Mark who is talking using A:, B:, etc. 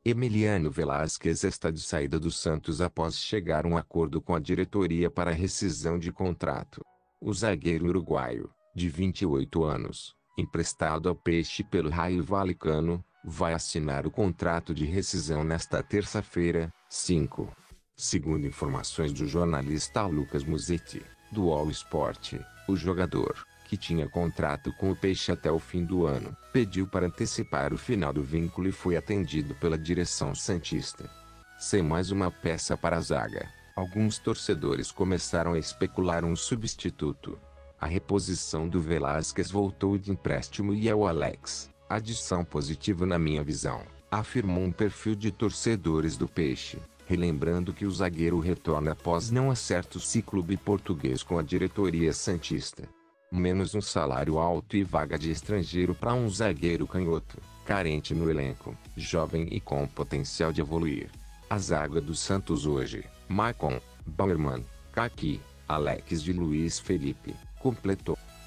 A: Emiliano Velasquez está de saída do Santos após chegar a um acordo com a diretoria para rescisão de contrato. O zagueiro uruguaio, de 28 anos, emprestado ao Peixe pelo Raio Valecano, vai assinar o contrato de rescisão nesta terça-feira, 5. Segundo informações do jornalista Lucas Musetti, do All Sport, o jogador, que tinha contrato com o Peixe até o fim do ano, pediu para antecipar o final do vínculo e foi atendido pela direção santista. Sem mais uma peça para a zaga, alguns torcedores começaram a especular um substituto. A reposição do Velasquez voltou de empréstimo e é o Alex, adição positiva na minha visão, afirmou um perfil de torcedores do Peixe, relembrando que o zagueiro retorna após não acerto ciclo biportuguês com a diretoria santista. Menos um salário alto e vaga de estrangeiro para um zagueiro canhoto, carente no elenco, jovem e com potencial de evoluir. A zaga do Santos hoje: Maicon, Bauerman, Kaki, Alex de Luiz Felipe, completou.